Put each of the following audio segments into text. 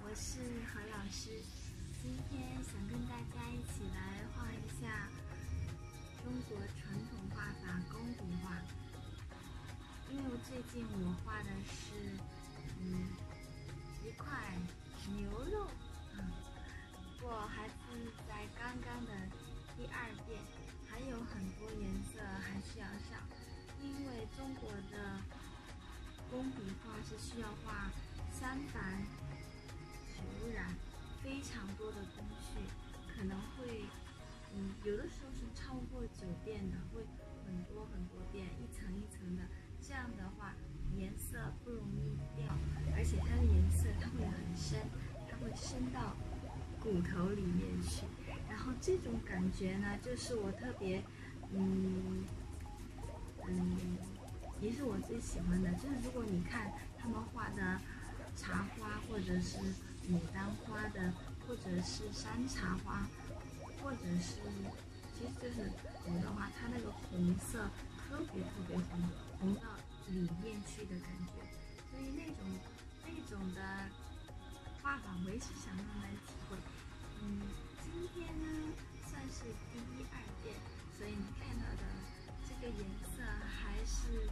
我是何老师，今天想跟大家一起来画一下中国传统画法工笔画。因为最近我画的是一块牛肉，不过还是在刚刚的第2遍，还有很多颜色还需要上，因为中国的工笔画是需要画3繁9染非常多的工序，可能会有的时候是超过9遍的，会很多遍，一层一层的，这样的话颜色不容易掉，而且它的颜色它会很深，它会深到骨头里面去，然后这种感觉呢，就是我特别也是我最喜欢的。就是如果你看他们画的茶花，或者是牡丹花的，或者是山茶花，或者是其实就是有的话，它那个红色特别红，红到里面去的感觉，所以那种的画法我也是想慢慢体会。今天呢算是第1、2遍，所以你看到的这个颜色还是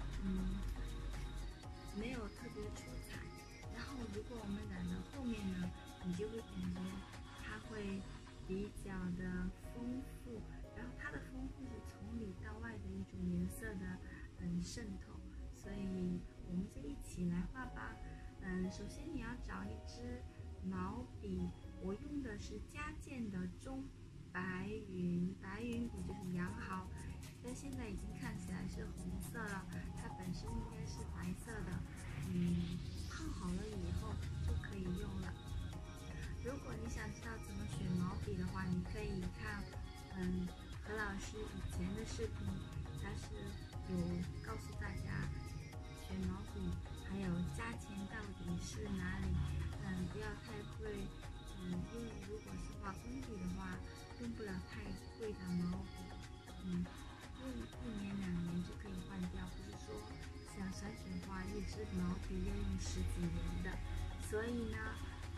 没有特别出彩。然后如果我们染到后面呢，你就会感觉它会比较的丰富，然后它的丰富是从里到外的一种颜色的渗透。所以我们就一起来画吧。首先你要找一支毛笔，我用的是佳健的中白云笔，就是羊毫，但现在已经看起来是红色了，它本身应该是白色的。泡好了以后就可以用了。如果你想知道怎么选毛笔的话，你可以看何老师以前的视频，他是有告诉大家选毛笔还有价钱到底是哪里。不要太贵，因为如果是画工笔的话，用不了太贵的毛笔，用1年2年就可以换掉，不是说像山水画一支毛笔要用10几年的。所以呢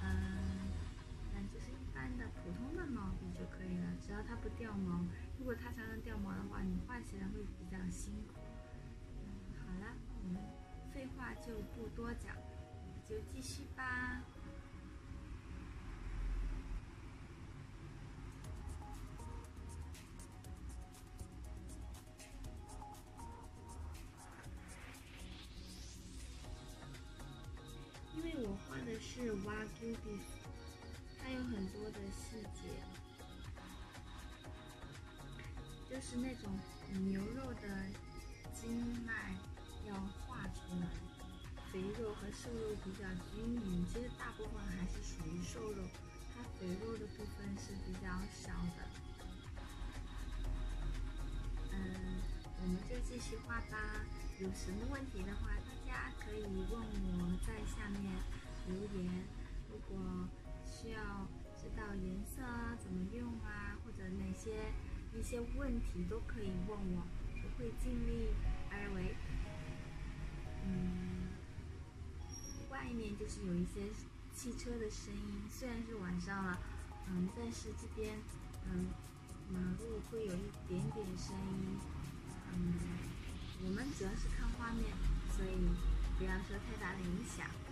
就是一般的普通的毛笔就可以了，只要它不掉毛。如果它常常掉毛的话，你画起来会比较辛苦。好了，我们废话就不多讲，就继续吧。因为我画的是 Wagyu beef， 它有很多的细节，就是那种牛肉的经脉要画出来，肥肉和瘦肉比较均匀。其实大部分还是属于瘦肉，它肥肉的部分是比较少的。我们就继续画吧。有什么问题的话，大家可以问我在下面留言。如果需要知道颜色怎么用啊，或者一些问题都可以问我，我会尽力而为。外面就是有一些汽车的声音，虽然是晚上了，但是这边马路会有一点点声音。我们主要是看画面，所以不要受太大的影响。